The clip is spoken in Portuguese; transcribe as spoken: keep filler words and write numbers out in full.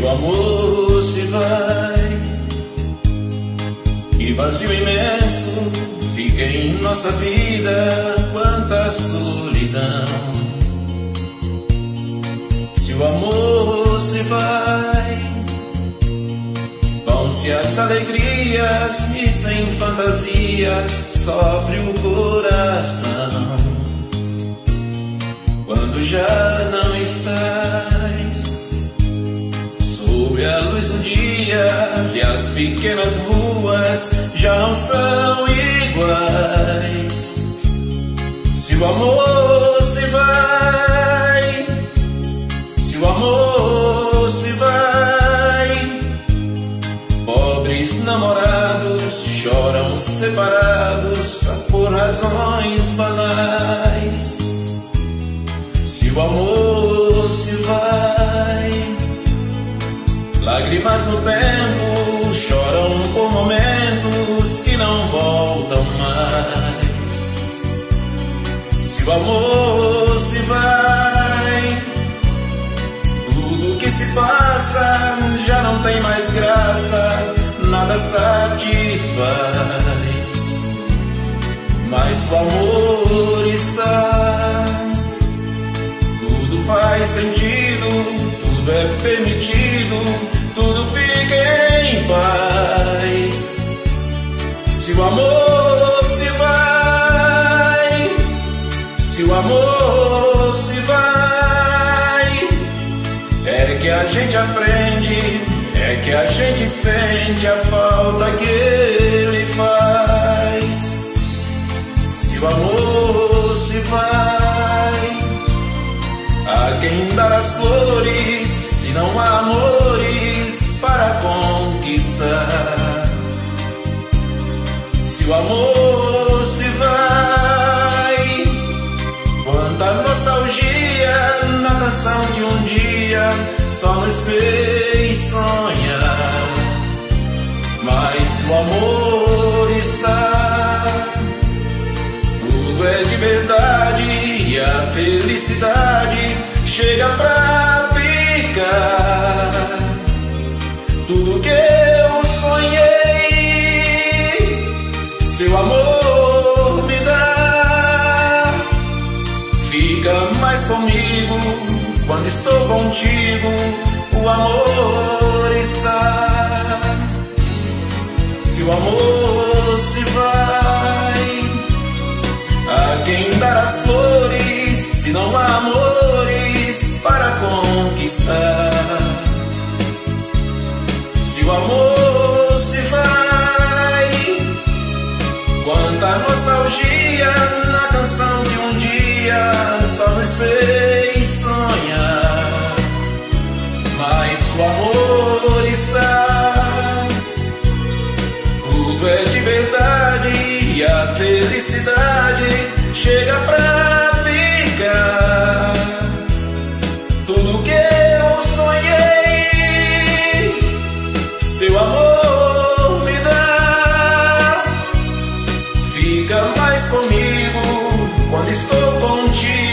o amor se vai e vazio imenso fica em nossa vida, quanta solidão. Se o amor se vai, vão-se as alegrias e sem fantasias sofre o coração. Quando já não estás sob a luz do dia, se as pequenas ruas já não são iguais. Se o amor se vai, se o amor se vai, pobres namorados choram separados por razões banais. Se o amor se vai, lágrimas no tempo choram por momentos que não voltam mais. Se o amor se vai, tudo que se passa já não tem mais graça, nada satisfaz. Mas o amor está, tudo faz sentido, tudo é permitido, tudo fica em paz. Se o amor se vai, se o amor se vai, é que a gente aprende, é que a gente sente a falta que ele faz. Se o amor se vai, a quem dar as flores, se não há amores para conquistar. Se o amor se vai, quanta nostalgia na canção que um dia só nos fez sonhar. Mas o amor está, tudo é de verdade e a felicidade chega pra ficar. Tudo que eu sonhei, seu amor me dá. Fica mais comigo quando estou contigo, o amor está. Se o amor se vai, a quem dar as flores, se não há amores para conquistar. Se o amor se vai, quanta nostalgia na canção de um dia só nos fez sonhar. Mas o amor está, tudo é de verdade e a felicidade chega pra ficar. Tudo que eu sonhei, seu amor me dá. Fica mais comigo quando estou contigo,